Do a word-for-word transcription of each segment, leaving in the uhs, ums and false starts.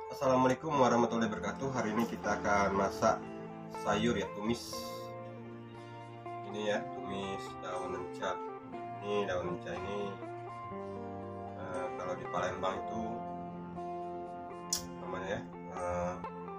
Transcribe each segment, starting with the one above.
Assalamualaikum warahmatullahi wabarakatuh. Hari ini kita akan masak sayur ya, tumis. Ini ya, tumis daun lenca. Ini daun lenca ini uh, kalau di Palembang itu namanya ya uh,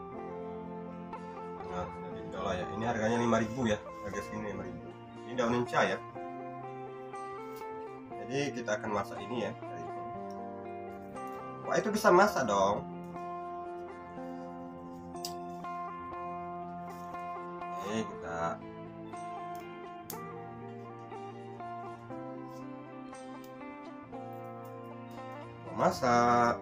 nah, jadi idola ya. Ini harganya lima ribu ya, harga segini lima ribu. Ini daun lenca ya. Jadi kita akan masak ini ya. Wah, itu bisa masak dong. Oke, kita masak.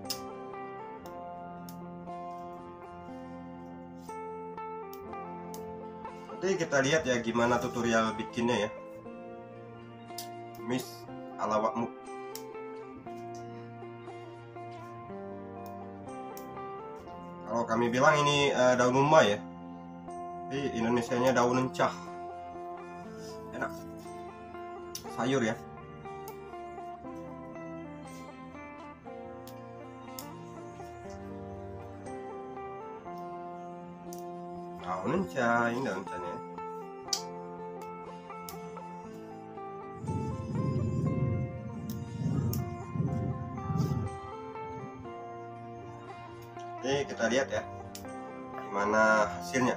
Nanti kita lihat ya gimana tutorial bikinnya ya. Tumis ala wakmu. Kalau kami bilang ini uh, daun lumba ya, tapi Indonesianya daun lencah. Enak, sayur ya. Daun lencah, ini daun lencahnya. Oke, kita lihat ya gimana hasilnya.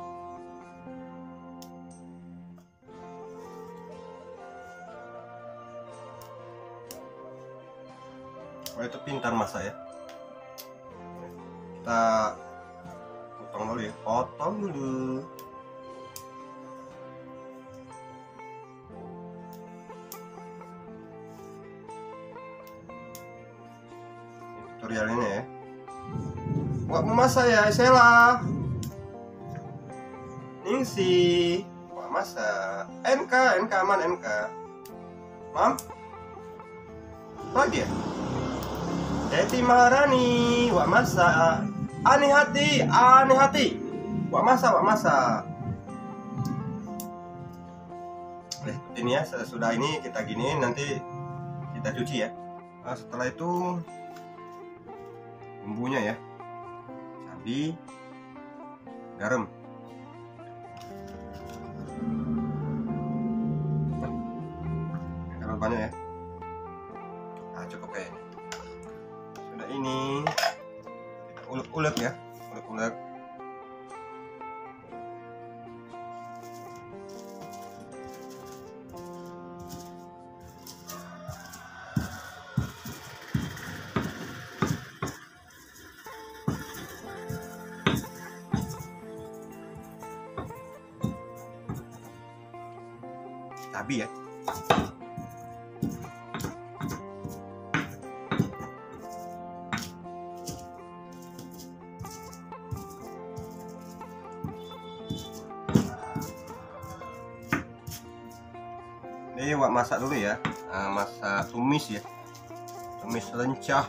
Oh, itu pintar masak ya. Kita potong dulu ya, potong dulu. Tutorialnya ya. Wah, memasak ya, Sela. Ningsi. Wah, masak. N K, N K aman, N K. Mam? Lagi ya? Teti Maharani. Wah, masak. Ani hati, ani hati. Wah, masak, wah, masak. Nah, ini ya, sudah ini kita gini, nanti kita cuci ya. Nah, setelah itu bumbunya ya. Cabai, garam, garam banyak ya. Nah, cukup kayaknya. Sudah ini kita ulek-ulek ya, ulek-ulek. Cabai ya. Ini wak masak dulu ya. Nah, masak tumis ya. Tumis lencah.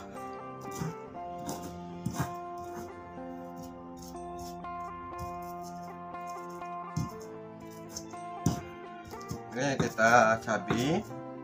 Oke, kita cabai.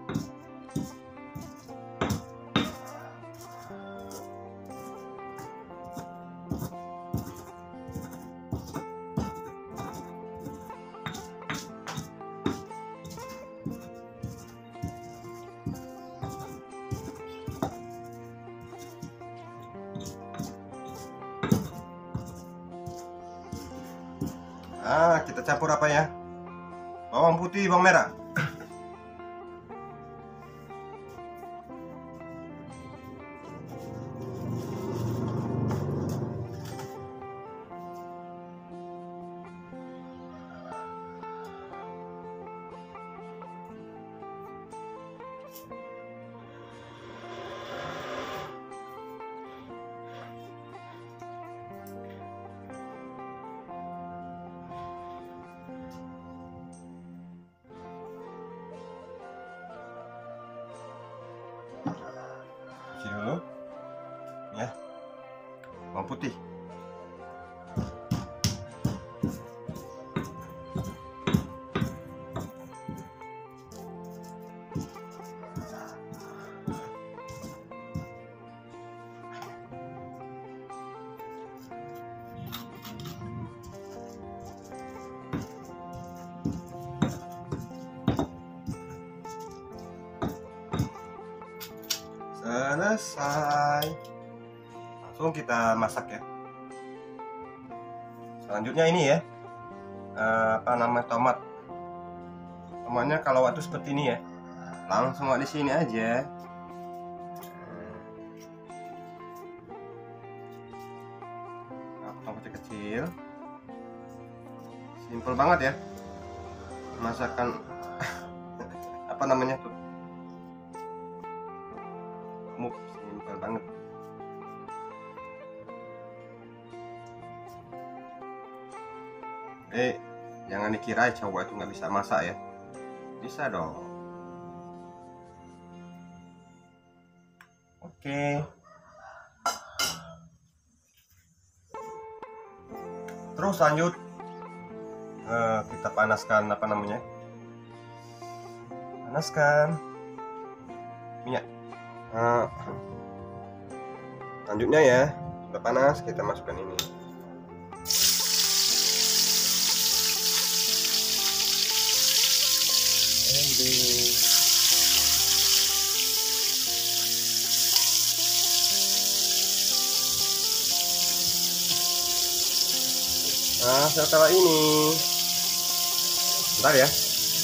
Ah, kita campur apa ya? Bawang putih, bawang merah. Cuci dulu ya, bawang putih. selesai. Langsung kita masak ya. Selanjutnya ini ya, uh, apa namanya, tomat. Tomatnya kalau waktu seperti ini ya, langsung di sini aja. Potong kecil-kecil. Simple banget ya masakan apa namanya tuh, muk, simple banget. Eh, jangan dikira cowok itu nggak bisa masak ya, bisa dong. Oke, terus lanjut, eh, kita panaskan apa namanya, panaskan minyak. Nah, lanjutnya ya, sudah panas, kita masukkan ini. Nah, setelah ini, bentar ya.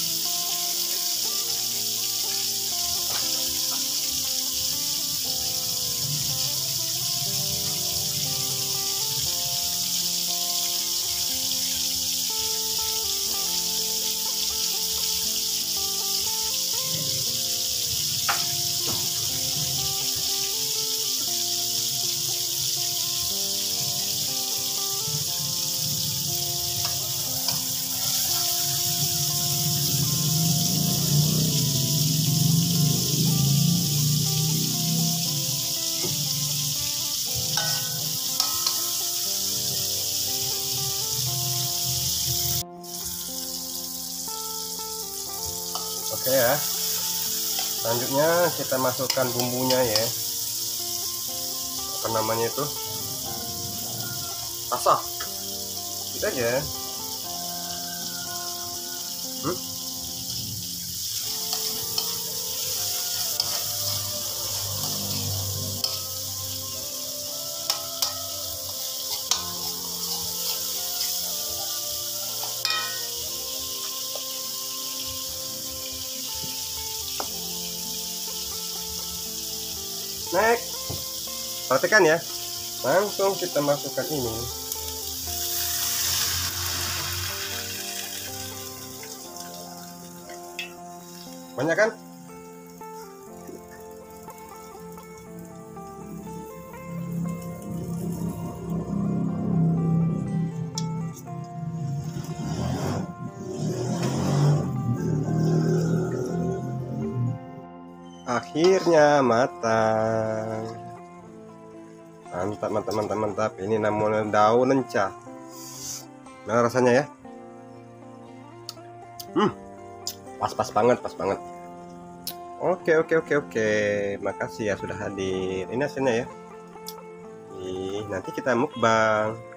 Oke ya, selanjutnya kita masukkan bumbunya ya, apa namanya itu, rasa gitu aja. hmm? Next, perhatikan ya, langsung kita masukkan ini. Banyak kan? Akhirnya matang. Mantap, mantap, mantap, mantap. Ini namanya daun lenca. Nah, rasanya ya. Hmm, pas-pas banget, pas banget. Oke, oke, oke, oke. Makasih ya sudah hadir. Ini hasilnya ya. Ih, nanti kita mukbang.